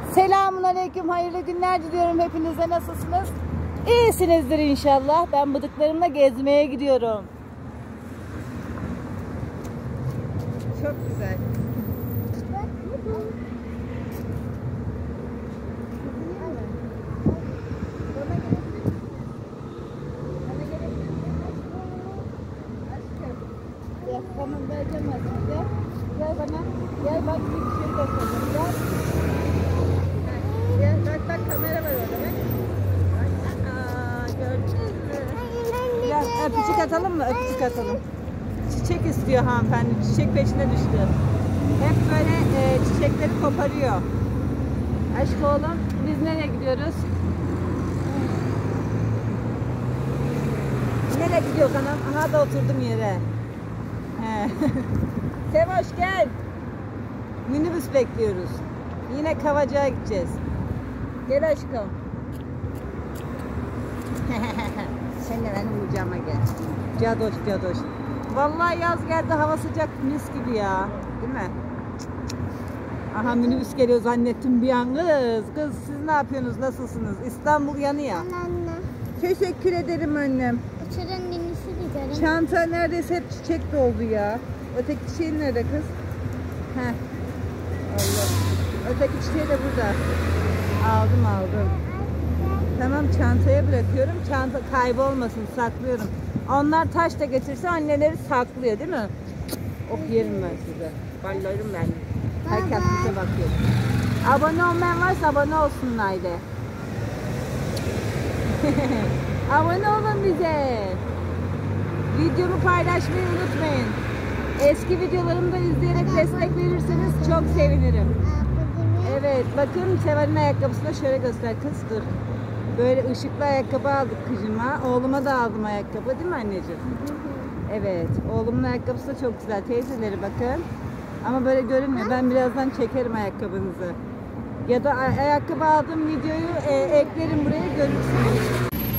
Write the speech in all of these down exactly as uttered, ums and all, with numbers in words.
Selamun aleyküm, hayırlı günler diliyorum hepinize. Nasılsınız? İyisinizdir inşallah. Ben bıdıklarımla gezmeye gidiyorum. Çok güzel. Tamam, vereceğim aslında. Gel bana. Gel bak, bir şey göstereceğim. Gel. Gel bak bak, kamera var orada bak. Aa, gördünüz mü? Gel öpücük atalım mı? Öpücük atalım. Çiçek istiyor hanımefendi. Çiçek peşine düştü. Hep böyle e, çiçekleri koparıyor. Aşk oğlum, biz nereye gidiyoruz? Nereye gidiyor anam? Aha da oturdum yere. Sevoş gel. Minibüs bekliyoruz. Yine Kavacık'a gideceğiz. Gel aşkım. Sen de benim kucağıma gel. Cadoş cadoş. Vallahi yaz geldi, hava sıcak, mis gibi ya. Değil mi? Aha minibüs geliyor zannettim bir an. Kız, kız siz ne yapıyorsunuz? Nasılsınız? İstanbul yanıyor. Anne. Teşekkür ederim annem. Uçurun minisi gidelim. Çanta neredeyse hep çiçek doldu ya. Öteki çiçeğin nerede kız? Heh. Allah. Öteki çiçeği de burada. Aldım aldım. Tamam, çantaya bırakıyorum. Çanta kaybolmasın, saklıyorum. Onlar taş da getirse anneleri saklıyor değil mi? Oh, yerim ben size. Ballarım ben. Herkes bize bakıyor. Abone olmayan varsa abone olsunlar de. Abone olun bize. Videomu paylaşmayı unutmayın. Eski videolarımı da izleyerek destek verirseniz çok sevinirim. Evet, bakın Seval'in ayakkabısına şöyle göster kız, dur. Böyle ışıklı ayakkabı aldık kızıma. Oğluma da aldım ayakkabı, değil mi anneciğim? Evet, oğlumun ayakkabısı da çok güzel. Teyzeleri bakın. Ama böyle görünmüyor. Ben birazdan çekerim ayakkabınızı. Ya da ay ayakkabı aldığım videoyu e, eklerim buraya, görürsünüz.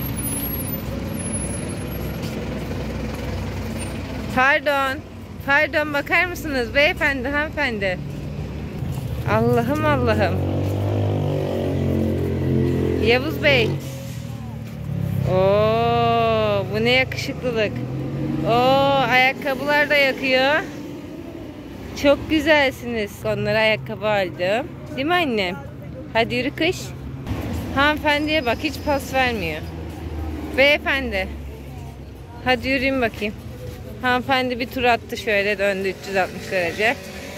Pardon. Pardon, bakar mısınız beyefendi, hanımefendi? Allah'ım Allah'ım. Yavuz Bey. Oo, bu ne yakışıklılık. Oo, ayakkabılar da yakıyor. Çok güzelsiniz. Onlara ayakkabı aldım. Değil mi annem? Hadi yürü kış. Hanımefendiye bak, hiç pas vermiyor. Beyefendi. Hadi yürüyün bakayım. Hanımefendi bir tur attı, şöyle döndü üç yüz altmış derece.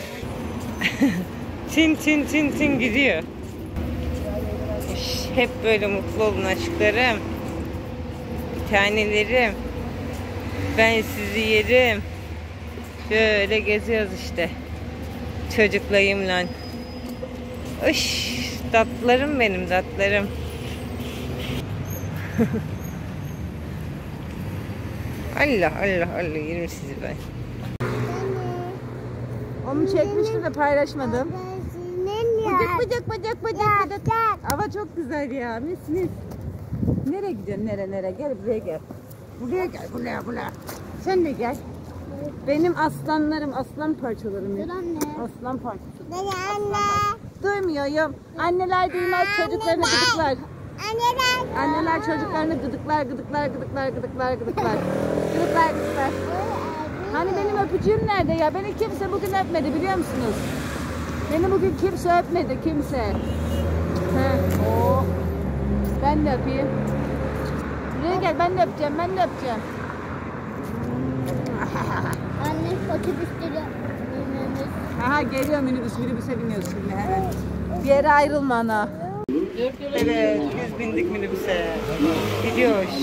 Çin çin çin çin gidiyor. Hep böyle mutlu olun aşklarım. Bir tanelerim. Ben sizi yerim. Şöyle geziyoruz işte. Çocuklayımla. Iş, tatlarım benim, tatlarım. Allah Allah Allah, yerim sizi ben. Onu çekmiştim de paylaşmadım. Bıcık bıcık bıcık bıcık bıcık. Hava çok güzel ya, mis mis. Nereye gidiyorsun, nere nere? Gel buraya gel. Buraya gel, buraya buraya. Sen de gel. Benim aslanlarım, aslan parçalarım. Dur anne. Aslan parçası. Anne anne. Duymuyorum. Anneler duymaz, çocuklarını gıdıklar. Anneler. Anneler çocuklarını gıdıklar, gıdıklar, gıdıklar, gıdıklar, gıdıklar. Gıdıklar, gıdıklar. Hani benim öpücüğüm nerede ya? Beni kimse bugün öpmedi, biliyor musunuz? Beni bugün kimse öpmedi, kimse. Heh, oh. Ben de öpeyim. Buraya gel, ben de öpeceğim, ben de öpeceğim. Anne otobüsleri. Aha geliyor minibüs, minibüse biniyoruz şimdi hemen. Bir yere ayrılma ana. Evet, biz bindik minibüse. Gidiyoruz.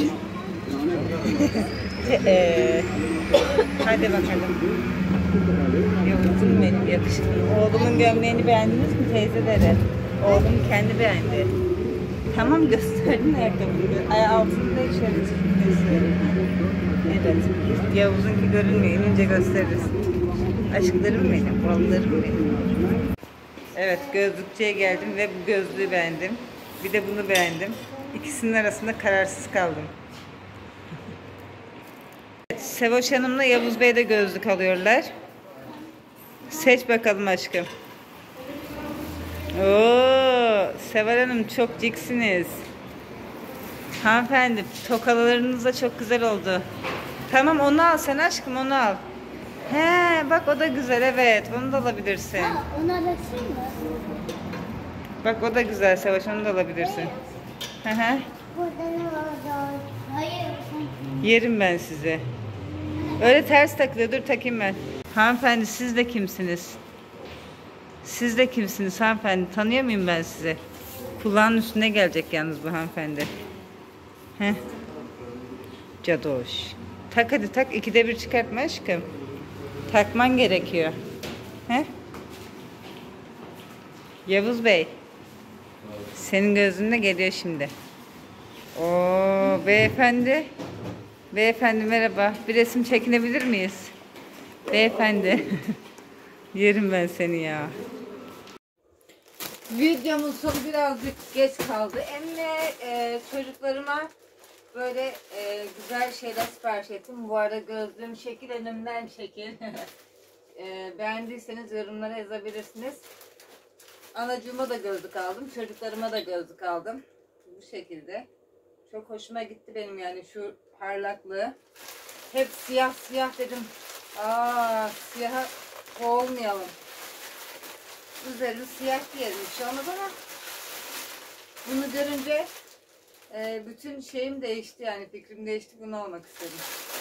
ee, hadi bakalım. Yavuzum benim yakışıklı. Oğlumun gömleğini beğendiniz mi teyzeleri? Oğlum kendi beğendi. Tamam, gösterdin ayakkabını. Ay, altında da şöyle gösterelim. Evet, Yavuz'unki görünmüyor. İnince gösteririz. Aşklarım benim, ballarım benim. Evet, gözlükçüye geldim ve bu gözlüğü beğendim. Bir de bunu beğendim. İkisinin arasında kararsız kaldım. Evet, Sevoş Hanım'la Yavuz Bey de gözlük alıyorlar. Seç bakalım aşkım. Oo, Seval Hanım çok ciksiniz. Hanımefendi tokalarınız da çok güzel oldu. Tamam onu al sen aşkım onu al. He bak o da güzel evet onu da alabilirsin. Ha, ona bakayım mı? Bak o da güzel Sevaş onu da alabilirsin. Hı hı. Burada ne var? Hayır. Yerim ben sizi. Öyle ters takılıyor dur takayım ben. Hanımefendi siz de kimsiniz? Siz de kimsiniz hanımefendi? Tanıyor muyum ben sizi? Kulağın üstüne gelecek yalnız bu hanımefendi. Heh. Cadoş. Tak hadi tak. İkide bir çıkartma aşkım. Takman gerekiyor. Heh. Yavuz Bey. Senin gözünde geliyor şimdi. Oo beyefendi. Beyefendi merhaba. Bir resim çekinebilir miyiz? Beyefendi. Yerim ben seni ya. Videomun sonu birazcık geç kaldı. Emre e, çocuklarıma böyle e, güzel şeyler sipariş ettim. Bu arada gözlüğüm şekil önümden şekil. e, beğendiyseniz yorumlara yazabilirsiniz. Anacığıma da gözlük aldım. Çocuklarıma da gözlük aldım. Bu şekilde. Çok hoşuma gitti benim yani şu parlaklığı. Hep siyah siyah dedim. Aa siyaha olmayalım. Üzerini siyah giyerim bir şey olmaz ama bunu görünce e, bütün şeyim değişti yani fikrim değişti bunu olmak istedim.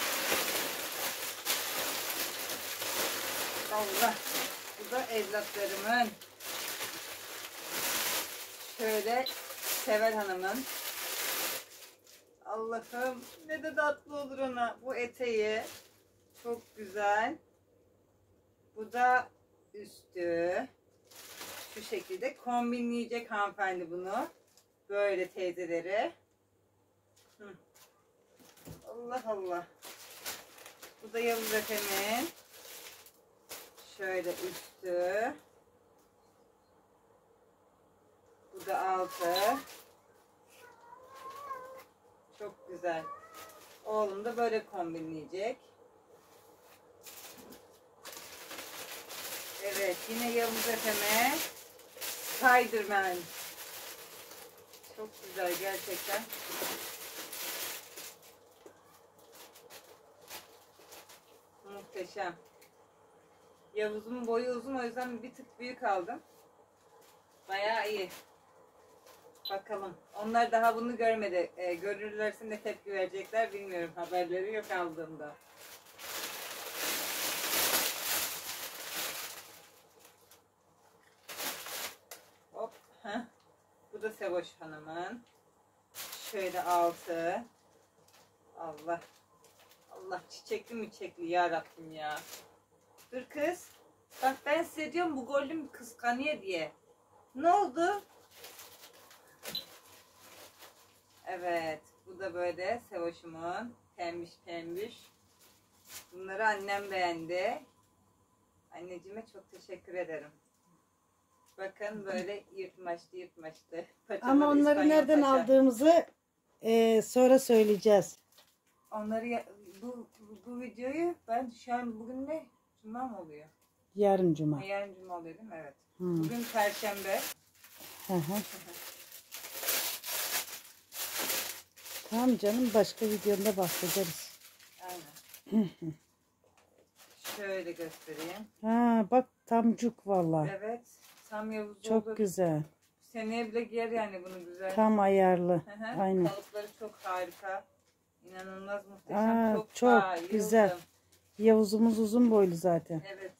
Allah bu da evlatlarımın şöyle Seval Hanım'ın Allah'ım ne de tatlı olur ona bu eteği çok güzel bu da üstü. Şu şekilde kombinleyecek hanımefendi bunu. Böyle teyzeleri. Hı. Allah Allah. Bu da Yavuz Efe'nin. Şöyle üstü. Bu da altı. Çok güzel. Oğlum da böyle kombinleyecek. Evet yine Yavuz Efe'me. Spiderman. Çok güzel gerçekten. Muhteşem. Yavuz'un boyu uzun o yüzden bir tık büyük aldım. Bayağı iyi. Bakalım. Onlar daha bunu görmedi. E, görürlerse ne tepki verecekler bilmiyorum. Haberleri yok aldığımda. Hop. Heh. Bu da Sevoş Hanım'ın. Şöyle altı. Allah. Allah çiçekli mi çiçekli ya Rabbim ya. Dur kız. Bak ben size diyorum bu golüm kıskanıyor diye. Ne oldu? Evet. Bu da böyle Sevoş'umun. Pembiş pembiş. Bunları annem beğendi. Anneciğime çok teşekkür ederim. Bakın böyle yırtmaçlı yırtmaçlı. Paçaları Ama onları İspanyol nereden paça. aldığımızı e, sonra söyleyeceğiz. Onları ya- bu, bu videoyu ben şu an bugün ne? Cuma mı oluyor? Yarın cuma. Ha, yarın cuma oluyor değil mi? Evet. Hı. Bugün perşembe. Hı hı. Tamam canım başka videomda bahsederiz. Aynen. Şöyle göstereyim. Ha bak tamcuk vallahi. Evet. Tam Yavuz Çok oldu. güzel. Seneye bile giyer yani bunu güzel. Tam ayarlı. Hı hı. Aynen. Kalıpları çok harika. İnanılmaz muhteşem. Aa, çok çok bayıldım. güzel. Yavuzumuz uzun boylu zaten. Evet.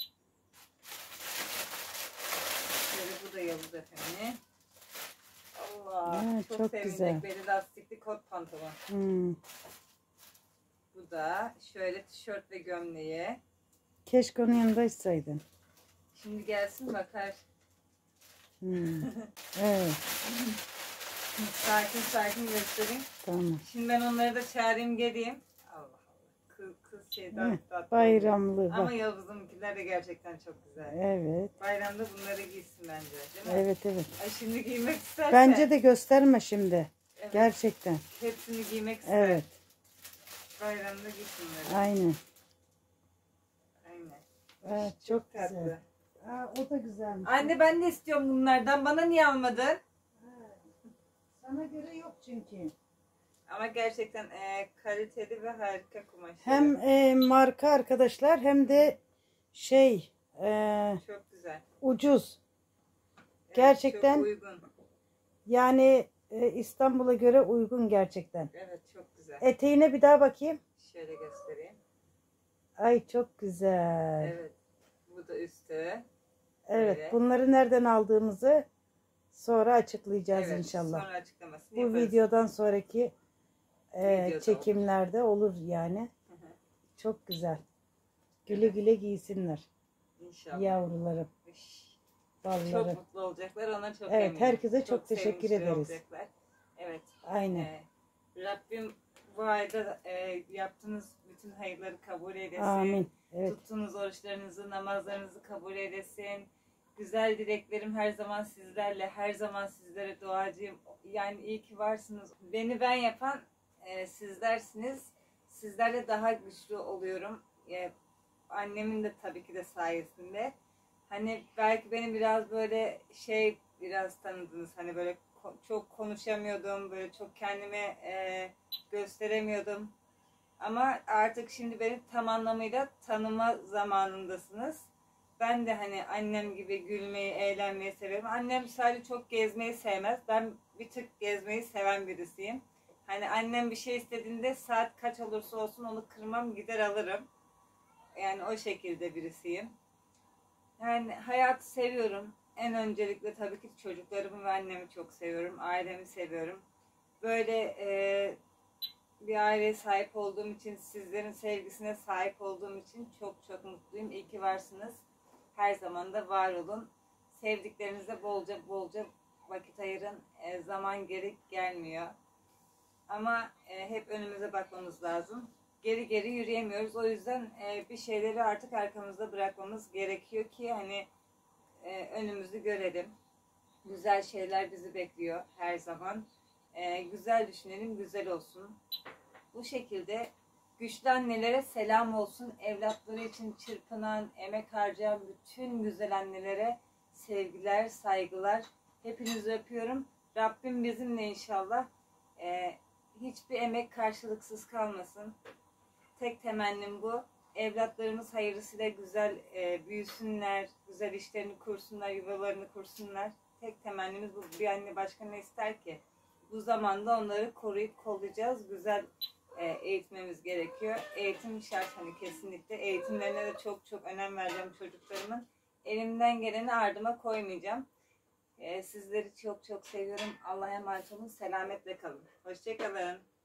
Şöyle bu da Yavuz Efendi. Allah. Ha, çok çok sevinecek. güzel. Beli lastikli kot pantolon. Hmm. Bu da şöyle tişört ve gömleği. Keşke onun yanında içseydin. Şimdi gelsin bakar. Hmm. Evet. Sakin sakin göstereyim. Tamam. Şimdi ben onları da çağırayım geleyim. Allah Allah. Kız, kız şeyden Heh, tatlı. bayramlı Ama bak. Yavuz'unkiler de gerçekten çok güzel. Evet. Bayramda bunları giysin bence. Değil mi? Evet evet. Ay şimdi giymek istersen. Bence de gösterme şimdi. Evet. Gerçekten. Hepsini giymek ister. Evet. Bayramda giysinler. Aynen. Aynen. Evet, Çok çok tatlı. güzel. Aa, o da güzelmiş. Anne ben de istiyorum bunlardan. Bana niye almadın? Ha, Sana göre yok çünkü. Ama gerçekten e, kaliteli ve harika kumaş. Hem e, marka arkadaşlar hem de şey e, Çok güzel. ucuz. Evet, Gerçekten çok uygun. yani e, İstanbul'a göre uygun gerçekten. Evet, çok güzel. Eteğine bir daha bakayım. Şöyle göstereyim. Ay çok güzel. Evet. Evet. Bu da üstü. Böyle. Bunları nereden aldığımızı sonra açıklayacağız Evet, inşallah. sonra açıklamasını Bu yaparız. videodan sonraki e, Videoda çekimlerde olur yani. Hı hı. Çok güzel. Güle güle giysinler İnşallah. yavrularım, Üş. Çok ballarım. mutlu olacaklar. Ona çok Evet, eminim. herkese çok teşekkür sevinçli ederiz. olacaklar. Evet. Aynen. Ee, Rabbim bu ayda e, yaptığınız bütün hayırları kabul eylesin. Amin. Evet. Tuttuğunuz oruçlarınızı, namazlarınızı kabul eylesin. Güzel dileklerim her zaman sizlerle, her zaman sizlere duacıyım. Yani iyi ki varsınız. Beni ben yapan e, sizlersiniz. Sizlerle daha güçlü oluyorum. E, annemin de tabii ki de sayesinde. Hani belki beni biraz böyle şey biraz tanıdınız. Hani böyle ko- çok konuşamıyordum, böyle çok kendime e, gösteremiyordum. Ama artık şimdi beni tam anlamıyla tanıma zamanındasınız. Ben de hani annem gibi gülmeyi, eğlenmeyi severim. Annem sadece çok gezmeyi sevmez. Ben bir tık gezmeyi seven birisiyim. Hani annem bir şey istediğinde saat kaç olursa olsun onu kırmam, gider alırım. Yani o şekilde birisiyim. Yani hayatı seviyorum. En öncelikle tabii ki çocuklarımı ve annemi çok seviyorum. Ailemi seviyorum. Böyle e, bir aileye sahip olduğum için, sizlerin sevgisine sahip olduğum için çok çok mutluyum. İyi ki varsınız. Her zaman da var olun. Sevdiklerinize bolca bolca vakit ayırın. E, zaman geri gelmiyor. Ama e, hep önümüze bakmamız lazım. Geri geri yürüyemiyoruz. O yüzden e, bir şeyleri artık arkamızda bırakmamız gerekiyor ki hani e, önümüzü görelim. Güzel şeyler bizi bekliyor her zaman. E, güzel düşünelim, güzel olsun. Bu şekilde güçlü annelere selam olsun. Evlatları için çırpınan, emek harcayan bütün güzel annelere sevgiler, saygılar. Hepinizi öpüyorum. Rabbim bizimle inşallah. E, hiçbir emek karşılıksız kalmasın. Tek temennim bu. Evlatlarımız hayırlısıyla güzel e, büyüsünler, güzel işlerini kursunlar, yuvalarını kursunlar. Tek temennimiz bu. Bir anne başka ne ister ki? Bu zamanda onları koruyup kollayacağız. Güzel e, eğitmemiz gerekiyor. Eğitim şart hani kesinlikle. Eğitimlerine de çok çok önem vereceğim çocuklarımın. Elimden geleni ardıma koymayacağım. E, sizleri çok çok seviyorum. Allah'a emanet olun. Selametle kalın. Hoşça kalın.